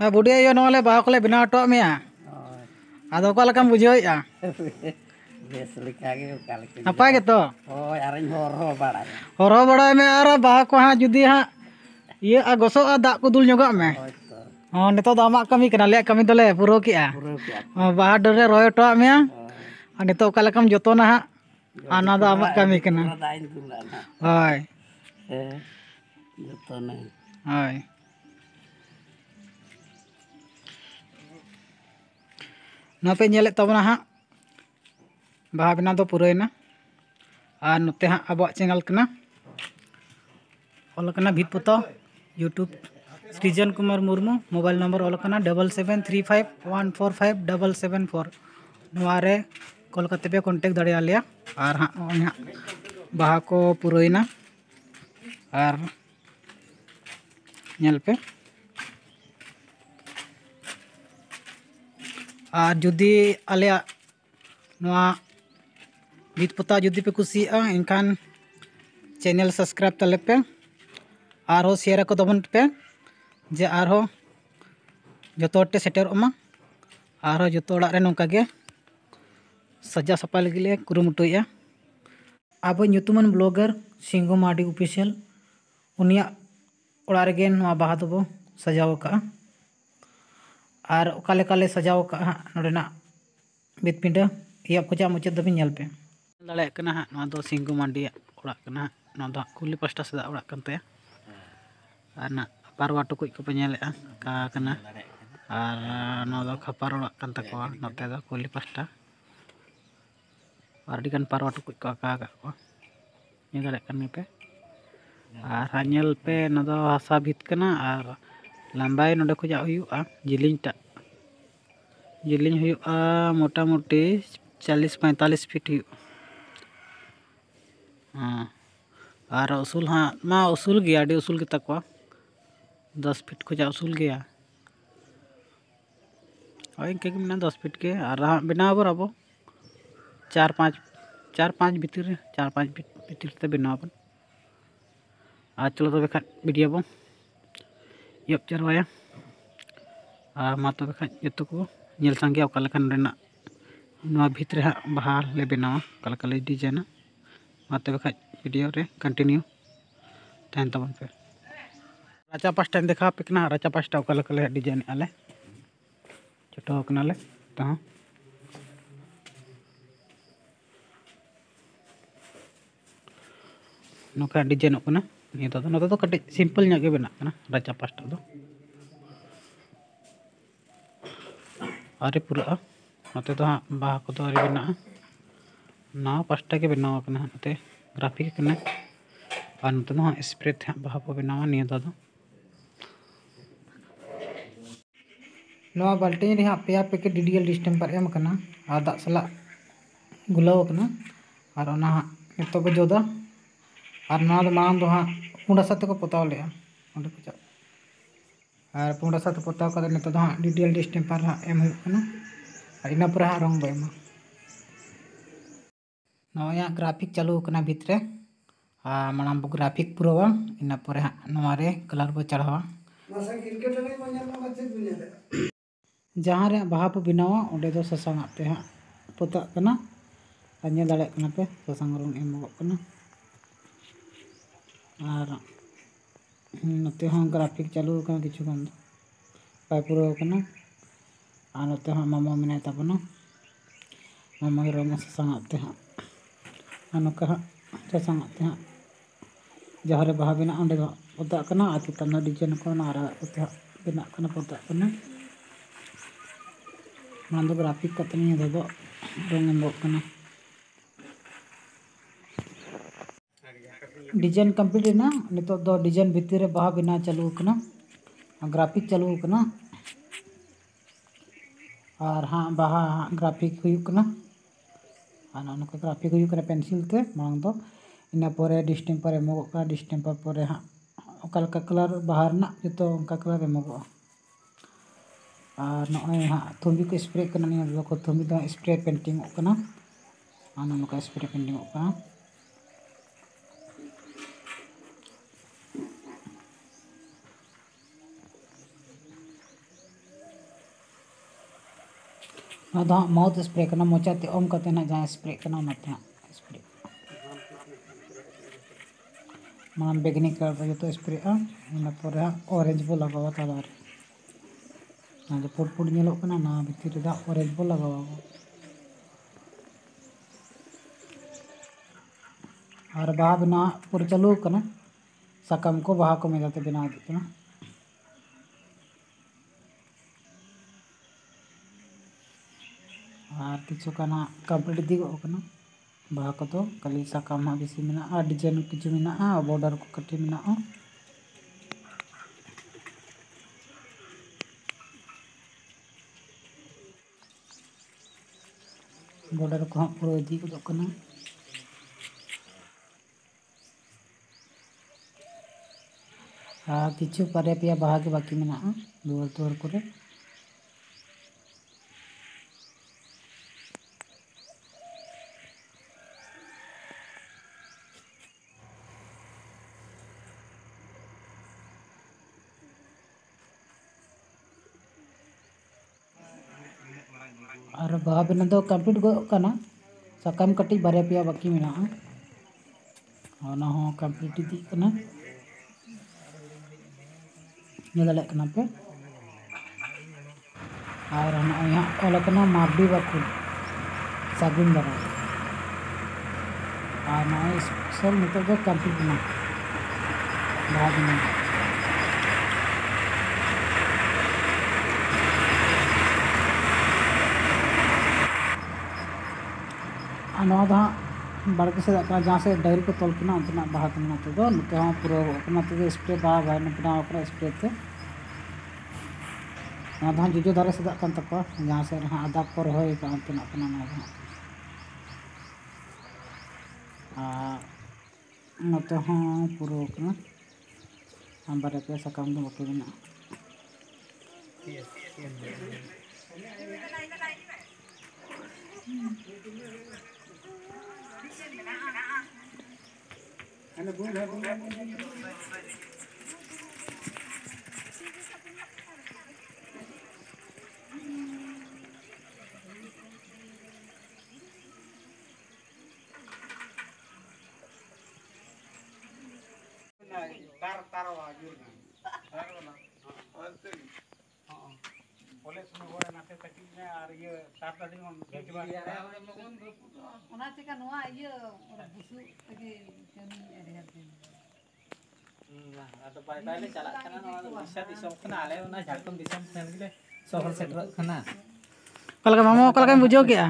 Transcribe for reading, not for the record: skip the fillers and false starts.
बुढ़ी आयो नवाले बाहा को बनाव हटो मेया आदो ओका लेकाम बुझावेआ बेस लेका गे ओका लेका नपाय गेतो होय आरिन होरो बाड़ाय होरो बड़ाय में आर बाहा को हां जुदी हां ये आ गोसो आ दा को दुल जोगा में होय तो हां नितो दा आमाक कमी कना ले कमी दोले पुरो केआ बाहा डरे रोय हटो मेया आ नितो ओका लेकाम जतोना हां आना दा आमाक कमी कना दाइन दुलाना होय जतोना होय ना पे नेले तबना हां बाहा बिना दो पुरैना और नोते हाँ अब चैनल कना ऑल कना भीत पोतो YouTube Srijan Kumar Murmu mobile number ऑल कना 7735145774 नवारे कॉल करते पे कांटेक्ट दड़े आलिया और हाँ हाँ बाहा को पुरैना और नेल पे और जुदी आलिया नवा भीत पोता जुदी पे कुसिया इनखान चैनल सब्सक्राइब तले पे और शेयर को दबन पे जे और जोते सेटरमा और जो रे नौका गे सजा सपा लगे कुरुमुटुया अब ᱧᱩᱛᱩᱢᱟᱱ ब्लॉगर सिंगो मार्डी ऑफिशियल उनिया ओड़ा रेगे नवा बाहा दबो सजाव का और ओका लेका ले सजाव का नोडेना बित पिंडा इया खोजा मुचाद दबिन नेल पे दाड़े कना हां नवा दो सिंगो मार्डी ओड़ा कना नवा दो कुली पास्टा सदा ओड़ा कनते और ना पारवा टुकुज को पे नेले का कना और नवा दो खपार ओड़ा कन तकवा नते दो कुली पास्टा और डिगन पारवा टुकुज को का को ये दाड़े कन पे और हानेल पे ना दो हासा भीत कना और लंबाई नोडे खोजा हुयुआ जिलिंग हुयुआ मोटा मोटी 40-45 फीट हुयुआ हाँ और उसूल हाँ मा उसूल गया अड़ी उसूल के तकवा 10 फीट खोजा उसूल गया और इनके मना 10 फीट के और बनाव बर अब 4-5 भीतर 4-5 भीतर ते बनाव और चलो तो बेखा वीडियो बो यब चरवाया मा तो बेखा जतो को नेल संगे ओका लेखान रेना नवा भीतर बाहा ले बनावा ओका लेका ले डिजाइना मा तो बेखा वीडियो रे कंटिन्यू तहन तबन पे राचा पास्टा देखा पे कना राचा पास्टा ओका लेका ले डिजाइन आले छोटो कना ले तो नोका डिजाइन कना ये तो नोते तो कटे सिंपल न्या गे बना कना राचा पास्टा दो अरे पूरा नोते तो हाँ बाहा को तो अरे बना ना पास्टा के बनाव कना नोते ग्राफिक कना और नोते तो हाँ स्प्रे थे बाहा को बनावा निया दो नवा बाल्टी रे हाँ पेया पैकेट डीडीएल डिस्टेम्पर एम कना और दाग सला गुलाव कना और ओना नितो को जोदा और नवा दो मांग दो हाँ पुंडा साथे को पोताव ले ओंडे को जा और पुंडा साथे पोताव का नितो दो हाँ डीडीएल डिस्टेम्पर हाँ एम हुयुग कना और इना पर हाँ रंग बेमा नवा ग्राफिक चालू कना भीतरे मांग बो ग्राफिक पुरवा इना पर हाँ नवा रे कलर बो चढ़ावा जहाँ रे बाहा पे बनावा ओंडे दो ससांग पे हाँ पोता कना अन्य दाड़े कना पे ससांग रंग एमोग कना और नते हाँ ग्राफिक चालू कना किछु गान पाय पुरो कना और नते हाँ मामा मेना ताबना मामा के रंग ससांग ते हाँ नोका हाँ ससांग ते हाँ जहाँ रे बाहा बना ओंडे दो पोता कना आ चितान डिजाइन को ना आरा उते बना कना पोता कना मांदो ग्राफिक कतनी दो रंग एमोग कना डिजाइन कंप्लीट ना नितो दो डिजाइन भीतर बाहा बना चालू कना ग्राफिक चालू कना और हाँ बाहा ग्राफिक हुयुग कना और नोका ग्राफिक हुयुग कना पेंसिल ते मांग दो इना परे डिस्टेम्पर एमोग कना डिस्टेम्पर परे हाँ ओका लेका कलर बाहा रना जतो ओका कलर एमोग और नय हाँ थुम्बी को स्प्रे कना निया दो को थुम्बी दो स्प्रे पेंटिंग कना और नोका स्प्रे पेंटिंग कना माउथ स्प्रे करना मोचाते ओम करते ना जहाँ स्प्रे करना उन्नते स्प्रे मान बेगनी कलर जो तो स्प्रे इन ऑरेंज बो लगावा तालार जो पुट पुट नेलो कना ना भीतर दा ऑरेंज बो लगावा और बाहा बना पूरा चालू करना साकम को बाहा को मेजाते बना देते ना और किछु कना कंप्लीट दिगो कना बाहा को तो खाली साकम हा बेसी मेना डिजाइन किछु मेना बॉर्डर को कटी मेना बॉर्डर को पूरा इदी को कना किछु पारे पिया बाहा के बाकी मेना दुआर दुआर करे और बाहा बना तो कंप्लीट गो कना साकम कटी बारे पिया बाकी मेना कंप्लीट इदी कना दले कना पे और यहाँ ऑल कना मारडी बाकुल सागुन दारा और ना सब मतलब तो कंप्लीट ना बाहा बना बाड़के से जहाँ से डायरी को तोल के बाहा नोते पूरा स्प्रे बाहा बना स्प्रे ते जुजो दारे से तक जहाँ से आदा को रहा नोते पूरा बारे पे साकम दो बाकी बना मामो बुझो क्या